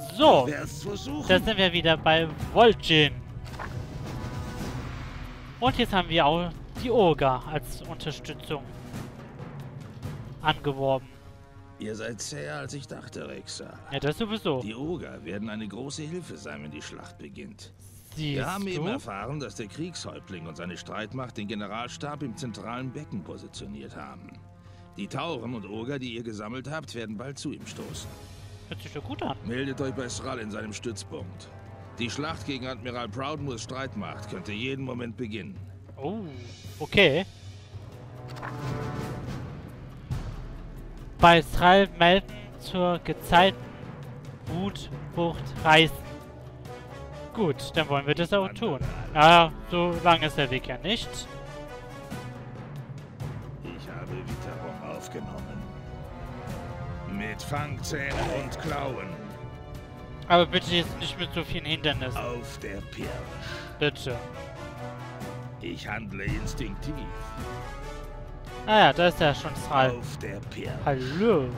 So, Ich werd's versuchen. da sind wir wieder bei Vol'jin. Und jetzt haben wir auch die Ogre als Unterstützung angeworben. Ihr seid zäher, als ich dachte, Rexa. Ja, das sowieso. Die Ogre werden eine große Hilfe sein, wenn die Schlacht beginnt. Siehst Wir haben eben du? erfahren, dass der Kriegshäuptling und seine Streitmacht den Generalstab im zentralen Becken positioniert haben. Die Tauren und Ogre, die ihr gesammelt habt, werden bald zu ihm stoßen. Hört sich doch gut an. Meldet euch bei Sral in seinem Stützpunkt. Die Schlacht gegen Admiral Proudmoores Streitmacht könnte jeden Moment beginnen. Oh, okay. Bei Sral melden zur gezeiten Wutbucht reisen. Gut, dann wollen wir das auch tun. Ja, so lang ist der Weg ja nicht. Ich habe Witterung aufgenommen. Mit Fangzähnen und Klauen. Aber bitte jetzt nicht mit so vielen Hindernissen. Auf der Pirsch. Bitte. Ich handle instinktiv. Ah ja, da ist ja schon Sral. Auf der Pirsch. Hallo.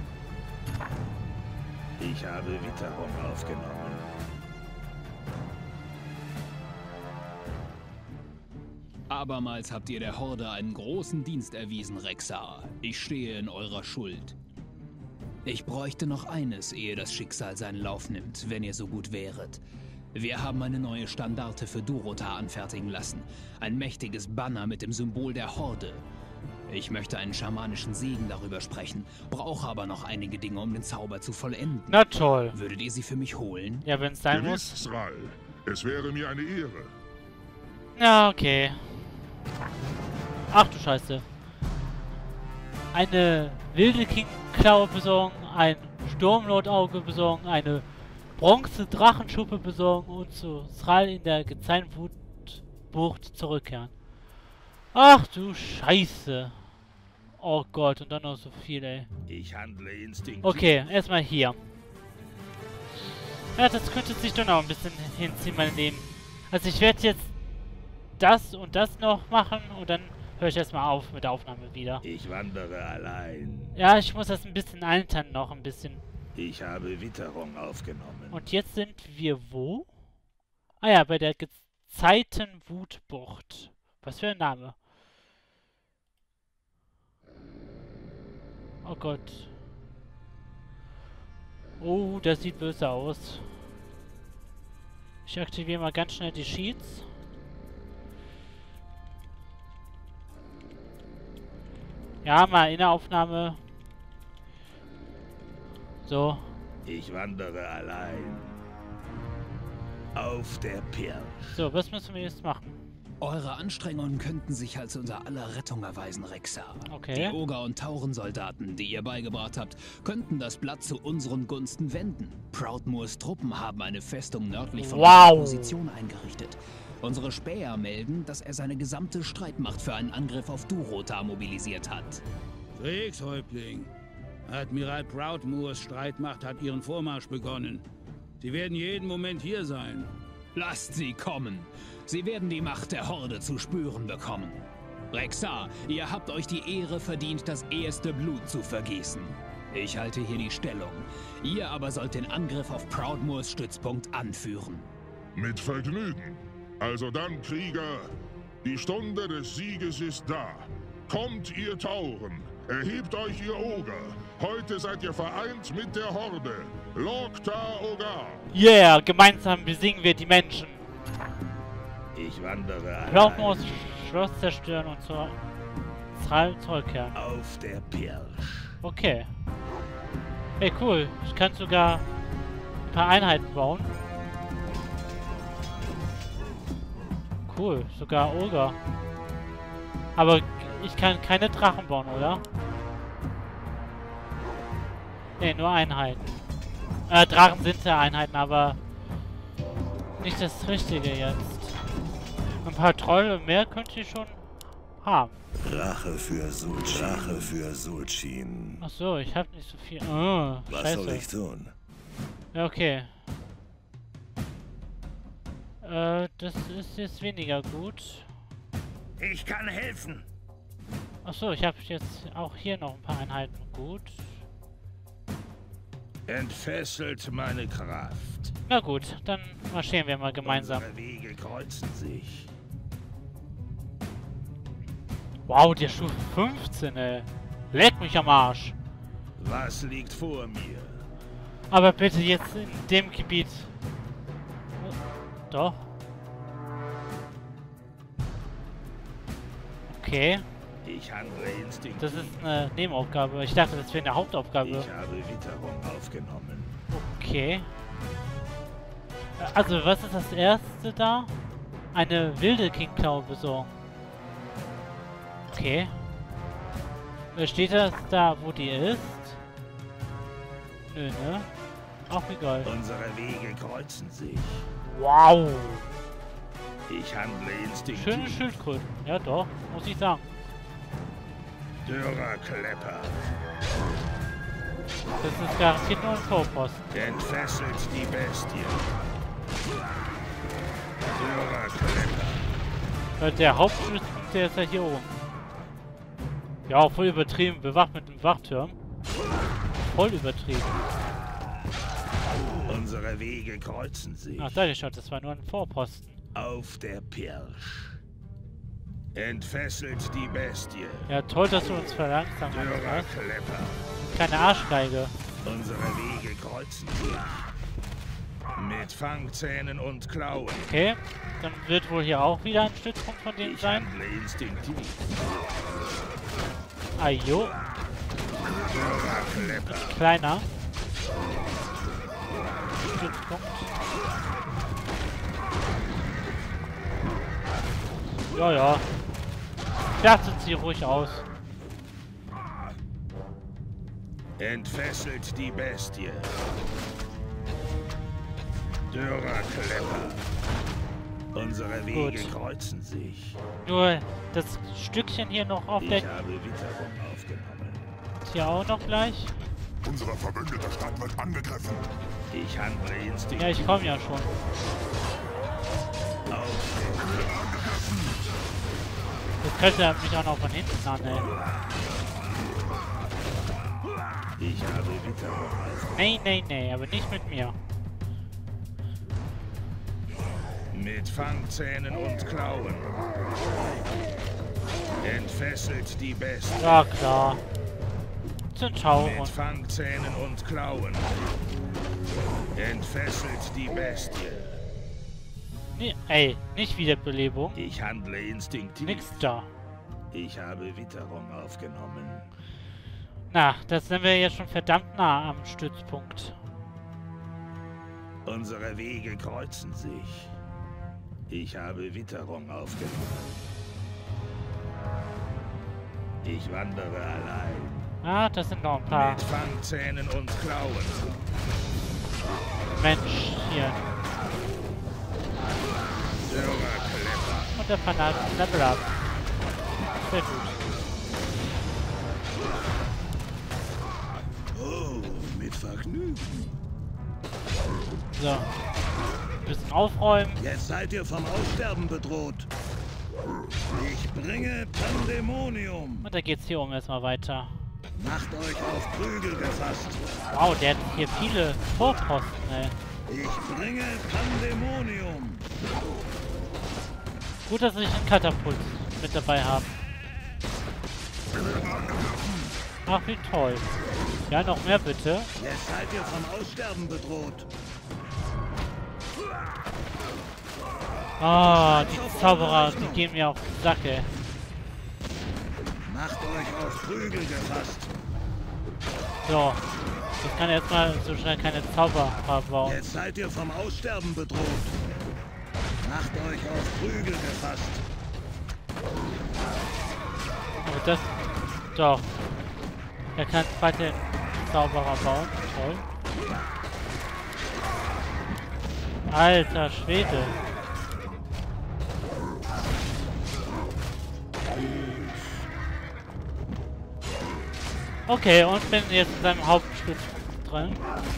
Ich habe Witterung aufgenommen. Abermals habt ihr der Horde einen großen Dienst erwiesen, Rexa. Ich stehe in eurer Schuld. Ich bräuchte noch eines, ehe das Schicksal seinen Lauf nimmt, wenn ihr so gut wäret. Wir haben eine neue Standarte für Durotar anfertigen lassen. Ein mächtiges Banner mit dem Symbol der Horde. Ich möchte einen schamanischen Segen darüber sprechen, brauche aber noch einige Dinge, um den Zauber zu vollenden. Na toll. Würdet ihr sie für mich holen? Ja, wenn es sein muss. Gewiss, Sral. Es wäre mir eine Ehre. Ja, okay. Ach du Scheiße. Eine wilde King-Klaue besorgen, ein Sturmlord-Auge besorgen, eine Bronze-Drachenschuppe besorgen und zu Sral in der gezeiten Wutbucht zurückkehren. Ach du Scheiße. Oh Gott, und dann noch so viel, ey. Ich handle instinktiv. Okay, erstmal hier. Ja, das könnte sich dann auch ein bisschen hinziehen, mein Leben. Also ich werde jetzt das und das noch machen und dann höre ich erstmal auf mit der Aufnahme wieder. Ich wandere allein. Ja, ich muss das ein bisschen altern noch, ein bisschen. Ich habe Witterung aufgenommen. Und jetzt sind wir wo? Ah ja, bei der gezeiten Wutbucht. Was für ein Name. Oh Gott. Oh, das sieht böse aus. Ich aktiviere mal ganz schnell die Sheets. Ja, mal in der Aufnahme. So. Ich wandere allein. Auf der Pirsch. So, was müssen wir jetzt machen? Eure Anstrengungen könnten sich als unser aller Rettung erweisen, Rexa. Okay. Die Ogre- und Taurensoldaten, die ihr beigebracht habt, könnten das Blatt zu unseren Gunsten wenden. Proudmoores Truppen haben eine Festung nördlich von unserer Position eingerichtet. Unsere Späher melden, dass er seine gesamte Streitmacht für einen Angriff auf Durotar mobilisiert hat. Kriegshäuptling. Admiral Proudmoores Streitmacht hat ihren Vormarsch begonnen. Sie werden jeden Moment hier sein. Lasst sie kommen. Sie werden die Macht der Horde zu spüren bekommen. Rexa, ihr habt euch die Ehre verdient, das erste Blut zu vergießen. Ich halte hier die Stellung. Ihr aber sollt den Angriff auf Proudmoores Stützpunkt anführen. Mit Vergnügen. Also dann, Krieger, die Stunde des Sieges ist da. Kommt, ihr Tauren. Erhebt euch, ihr Ogre. Heute seid ihr vereint mit der Horde. Lokta Ogar. Yeah, gemeinsam besiegen wir die Menschen. Ich wandere allein. Proudmoores Schloss zerstören und zur Sral zurückkehren. Auf der Pirsch. Okay. Hey, cool. Ich kann sogar ein paar Einheiten bauen. Cool, sogar Ogre. Aber ich kann keine Drachen bauen, oder? Ne, nur Einheiten. Drachen sind ja Einheiten, aber nicht das Richtige jetzt. Ein paar Trolle mehr könnte ich schon haben. Rache für Sulchin. Ach so, ich habe nicht so viel. Oh, Was scheiße. soll ich tun? Ja, okay. Das ist jetzt weniger gut. Ich kann helfen. Achso, ich habe jetzt auch hier noch ein paar Einheiten. Gut. Entfesselt meine Kraft. Na gut, dann marschieren wir mal gemeinsam. Unsere Wege kreuzen sich. Wow, der Stufe 15, ey. Leck mich am Arsch. Was liegt vor mir? Aber bitte jetzt in dem Gebiet. Doch. Okay. Ich handle instinktiv. Das ist eine Nebenaufgabe. Ich dachte, das wäre eine Hauptaufgabe. Ich habe Witterung aufgenommen. Okay. Also, was ist das erste da? Eine wilde Kingklaue besorgen. Okay. Steht das da, wo die ist? Nö, ne? Auch egal. Unsere Wege kreuzen sich. Wow! Ich handle instinktiv. Schöne Schildkröten. Ja doch, muss ich sagen. Dürrer Klepper. Das ist garantiert nur ein Vorposten. Entfesselt die Bestie. Dürrer Klepper. Weil der Hauptstützpunkt, der ist ja hier oben. Ja, voll übertrieben. Bewacht mit dem Wachturm. Voll übertrieben. Unsere Wege kreuzen sich. Ach, da geschaut, das war nur ein Vorposten. Auf der Pirsch. Entfesselt die Bestie. Ja, toll, dass du uns verlangsamt Dürrer hast. Klepper. Keine Arschgeige. Unsere Wege kreuzen sich. Mit Fangzähnen und Klauen. Okay, dann wird wohl hier auch wieder ein Stützpunkt von denen Ich sein. handle instinktiv. Ajo, Dürrer Klepper. kleiner Stützpunkt. Ja, ja. Schlachtet sie ruhig aus. Entfesselt die Bestie. Dürrer Klepper. Unsere Wege Gut. kreuzen sich. Nur das Stückchen hier noch auf der... Ich habe Witterung aufgenommen. Hier auch noch gleich. Unsere verbündete Stadt wird angegriffen. Ich handle instinktiv. Ja, ich komme ja schon. Auf Das könnte er mich auch noch von hinten an, ey. Ich habe Witterung aufgenommen. Nee, nee, nee, aber nicht mit mir. Mit Fangzähnen und Klauen. Entfesselt die Bestie. Ja, klar. Sind Schauren. Mit Fangzähnen und Klauen. Entfesselt die Bestie. Nee, ey, nicht Wiederbelebung. Ich handle instinktiv. Nix da. Ich habe Witterung aufgenommen. Na, da sind wir jetzt schon verdammt nah am Stützpunkt. Unsere Wege kreuzen sich. Ich habe Witterung aufgenommen. Ich wandere allein. Ah, das sind noch ein paar Mit Fangzähnen und Klauen. Menschen hier. Dürrer Klepper. Und der Fanat Level Up. Sehr gut. Oh, mit Vergnügen. So. Ein bisschen aufräumen. Jetzt seid ihr vom Aussterben bedroht. Ich bringe Pandemonium. Und da geht's hier oben erstmal weiter. Macht euch auf Prügel gefasst. Wow, der hat hier viele Vorposten, ey. Ich bringe Pandemonium. Gut, dass ich einen Katapult mit dabei habe. Ach, wie toll. Ja, noch mehr bitte. Jetzt seid ihr vom Aussterben bedroht. Ah, die Zauberer, die gehen mir auf den Sack, ey. Macht euch auf Prügel gefasst. So. Ich kann jetzt mal so schnell keine Zauber bauen. Jetzt seid ihr vom Aussterben bedroht. Macht euch auf Prügel gefasst. Aber das... Doch. Er kann weiter Zauberer bauen. Toll. Alter Schwede. Okay, und bin jetzt in seinem Hauptstützpunkt drin.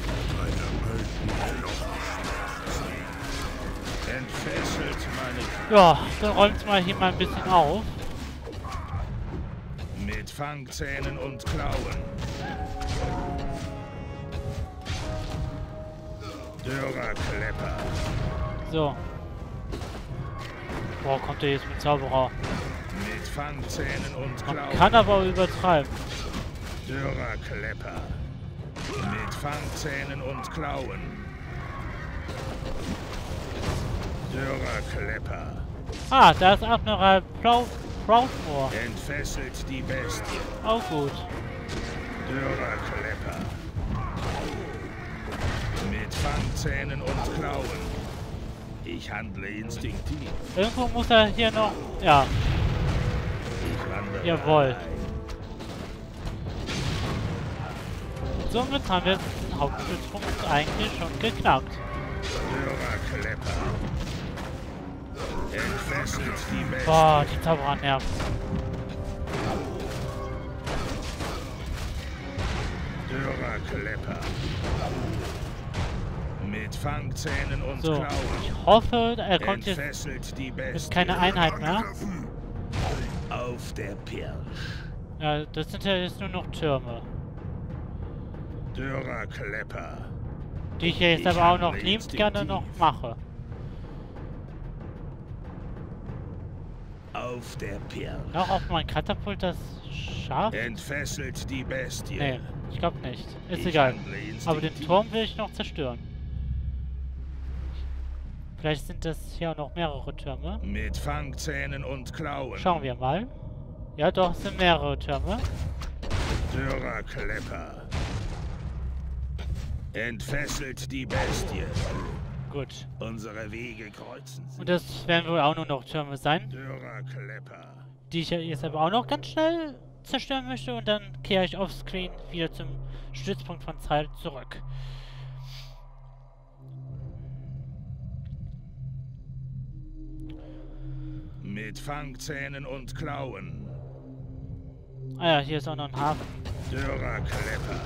Entfesselt meine Ja, dann räumt mal hier mal ein bisschen auf. mit Fangzähnen und Klauen. Dürrer-Klepper. So. Boah, kommt der jetzt mit Zauberer. Mit Fangzähnen und Klauen. Man kann aber auch übertreiben. Dürrer-Klepper. Mit Fangzähnen und Klauen. Dürrer-Klepper. Ah, da ist Admiral Proudmoore. Entfesselt die Bestie. Auch gut. Dürrer-Klepper. Mit Fangzähnen und Klauen. Ich handle instinktiv. Irgendwo muss er hier noch... Ja, Ich wandere jawohl. allein. Somit haben wir den Hauptstützpunkt eigentlich schon geknackt. Dürrer-Klepper. Entfesselt die Bestie. Boah, die Zauberer nerven. Dürrer-Klepper. Mit Fangzähnen und So, Klauen. ich hoffe, er kommt jetzt Entfesselt die ist Bestie. keine Einheit mehr. Auf der Pirsch. Ja, das sind ja jetzt nur noch Türme. Dürrer-Klepper. Die ich ja jetzt Ich aber auch noch handle liebend gerne noch instinktiv. mache. Auf der Pirsch. Auch auf mein Katapult das schafft? Entfesselt die Bestie. Nee, ich glaube nicht. Ist Ich egal. handle Aber den instinktiv. Turm will ich noch zerstören. Vielleicht sind das hier auch noch mehrere Türme. Mit Fangzähnen und Klauen. Schauen wir mal. Ja doch, es sind mehrere Türme. Dürrer-Klepper. Entfesselt die Bestie. Gut. Unsere Wege kreuzen sich. Und das werden wohl auch nur noch Türme sein, Dürrer-Klepper. die ich ja jetzt aber auch noch ganz schnell zerstören möchte. Und dann kehre ich offscreen wieder zum Stützpunkt von Zral zurück. Mit Fangzähnen und Klauen. Ah ja, hier ist auch noch ein Hafen. Dürrer-Klepper.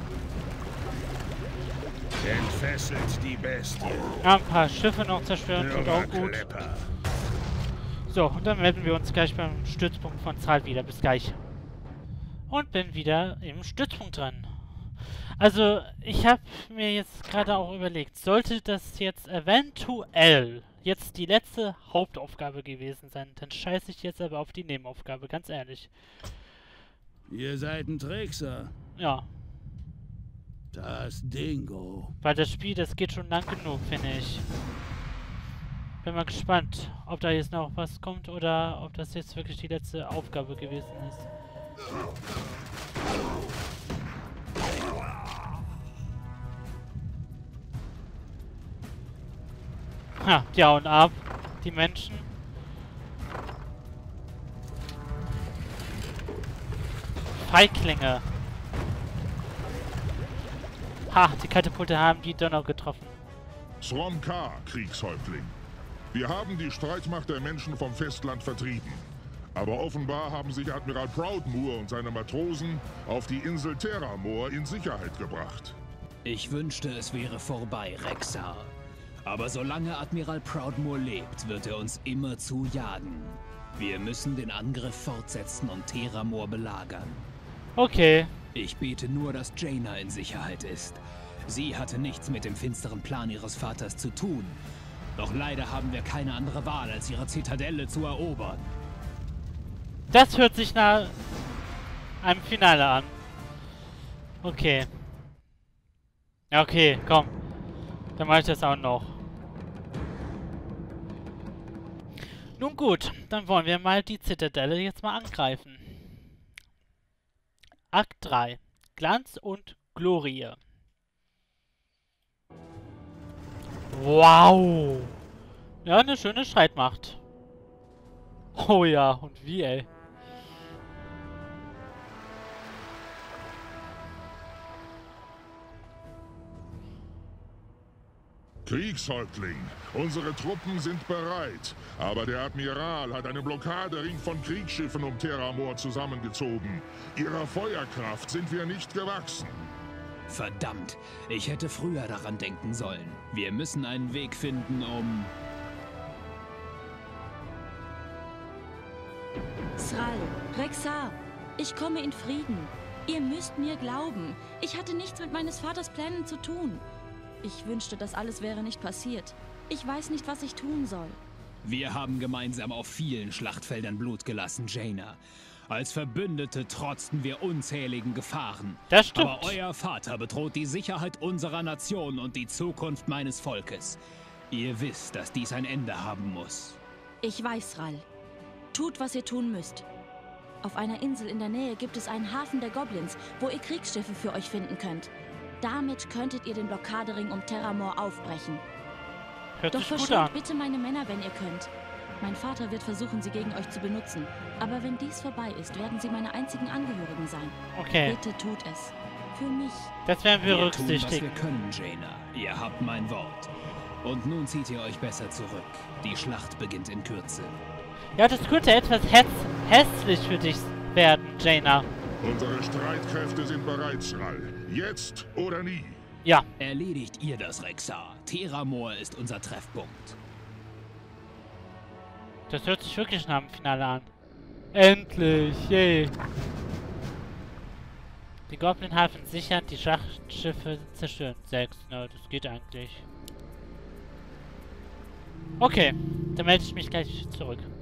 Entfesselt die Bestie. Ja, ein paar Schiffe noch zerstören, tut auch gut. Dürrer-Klepper. So, und dann melden wir uns gleich beim Stützpunkt von Zral wieder. Bis gleich. Und bin wieder im Stützpunkt dran. Also, ich habe mir jetzt gerade auch überlegt, sollte das jetzt eventuell jetzt die letzte Hauptaufgabe gewesen sein, dann scheiße ich jetzt aber auf die Nebenaufgabe, ganz ehrlich. Ihr seid ein Trickser. Ja, Das Dingo. weil das Spiel, das geht schon lang genug, finde ich. Bin mal gespannt, ob da jetzt noch was kommt oder ob das jetzt wirklich die letzte Aufgabe gewesen ist. Ha, die hauen ab. Die Menschen. Feiglinge. Ha, die Katapulte haben die Donner getroffen. Srom-K, Kriegshäuptling. Wir haben die Streitmacht der Menschen vom Festland vertrieben. Aber offenbar haben sich Admiral Proudmoore und seine Matrosen auf die Insel Terramor in Sicherheit gebracht. Ich wünschte, es wäre vorbei, Rexar. Aber solange Admiral Proudmoore lebt, wird er uns immer zujagen. Wir müssen den Angriff fortsetzen und Terramor belagern. Okay. Ich bete nur, dass Jaina in Sicherheit ist. Sie hatte nichts mit dem finsteren Plan ihres Vaters zu tun. Doch leider haben wir keine andere Wahl, als ihre Zitadelle zu erobern. Das hört sich nach einem Finale an. Okay. Ja, okay, komm. Dann mache ich das auch noch. Nun gut, dann wollen wir mal die Zitadelle jetzt mal angreifen. Akt 3. Glanz und Glorie. Wow. Ja, eine schöne Streitmacht. Oh ja, und wie, ey. Kriegshäuptling, unsere Truppen sind bereit. Aber der Admiral hat einen Blockadering von Kriegsschiffen um Terramor zusammengezogen. Ihrer Feuerkraft sind wir nicht gewachsen. Verdammt, ich hätte früher daran denken sollen. Wir müssen einen Weg finden, um... Zral, Rexar, ich komme in Frieden. Ihr müsst mir glauben. Ich hatte nichts mit meines Vaters Plänen zu tun. Ich wünschte, das alles wäre nicht passiert. Ich weiß nicht, was ich tun soll. Wir haben gemeinsam auf vielen Schlachtfeldern Blut gelassen, Jaina. Als Verbündete trotzten wir unzähligen Gefahren. Das stimmt. Aber euer Vater bedroht die Sicherheit unserer Nation und die Zukunft meines Volkes. Ihr wisst, dass dies ein Ende haben muss. Ich weiß, Ral. Tut, was ihr tun müsst. Auf einer Insel in der Nähe gibt es einen Hafen der Goblins, wo ihr Kriegsschiffe für euch finden könnt. Damit könntet ihr den Blockadering um Terramor aufbrechen. Hört Doch sich gut verschont an. bitte meine Männer, wenn ihr könnt. Mein Vater wird versuchen, sie gegen euch zu benutzen. Aber wenn dies vorbei ist, werden sie meine einzigen Angehörigen sein. Okay, Bitte tut es. Für mich. das werden wir Wir tun, was wir berücksichtigen. können, Jaina. Ihr habt mein Wort. Und nun zieht ihr euch besser zurück. Die Schlacht beginnt in Kürze. Ja, das könnte etwas hässlich für dich werden, Jaina. Unsere Streitkräfte sind bereit, Ral. Jetzt oder nie. Ja, Erledigt ihr das, Rexar. Terramor ist unser Treffpunkt. das hört sich wirklich nach dem Finale an. Endlich, yay. Die Goblin-Hafen sichern, die Schlachtschiffe zerstören. 6, na, das geht eigentlich. Okay, dann melde ich mich gleich zurück.